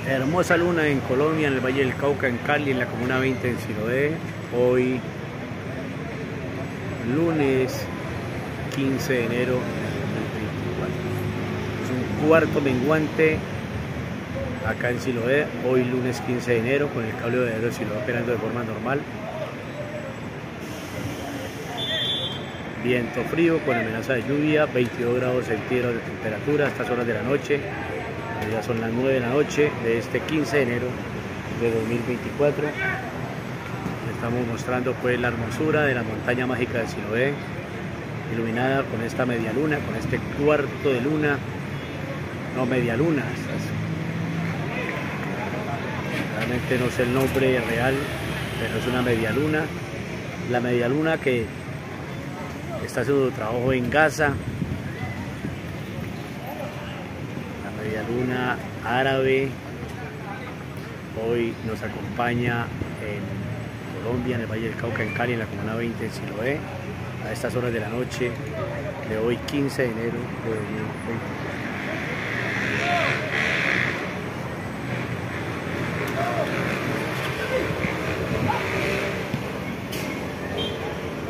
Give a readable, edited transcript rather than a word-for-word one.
Hermosa luna en Colombia, en el Valle del Cauca, en Cali, en la Comuna 20 en Siloé. Hoy, lunes 15 de enero de 2024. Es un cuarto menguante acá en Siloé. Hoy, lunes 15 de enero, con el cable de Siloé operando de forma normal. Viento frío con amenaza de lluvia, 22 grados centígrados de temperatura a estas horas de la noche. Ya son las 9 de la noche de este 15 de enero de 2024. Estamos mostrando pues la hermosura de la montaña mágica de Siloé, iluminada con esta media luna, con este cuarto de luna, no media luna, realmente no sé el nombre real, pero es una media luna, la media luna que está haciendo su trabajo en Gaza. Media luna árabe hoy nos acompaña en Colombia, en el Valle del Cauca, en Cali, en la Comuna 20 en Siloé, a estas horas de la noche de hoy 15 de enero de 2020.